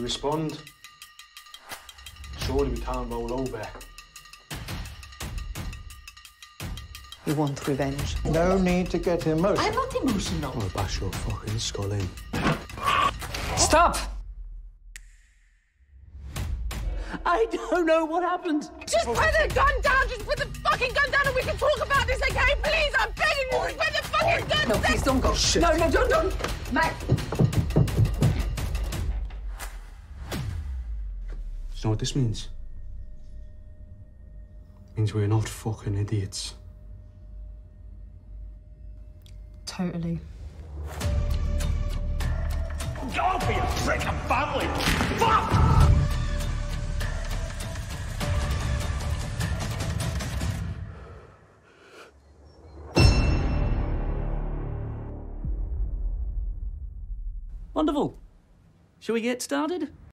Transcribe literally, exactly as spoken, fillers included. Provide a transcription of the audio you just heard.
respond? Surely we can't roll over. You want revenge? No need to get emotional. I'm not emotional. I'll bash your fucking skull in. Stop! I don't know what happened. Just put the gun down! Just put the fucking gun down and we can talk about this, okay? Please, I'm begging you, just put the fucking gun No, down! please don't go. Shit. No, no, don't, don't. Matt. Do you know what this means? It means we're not fucking idiots. Totally. Don't be a prick, I'm family. Fuck! Wonderful. Shall we get started?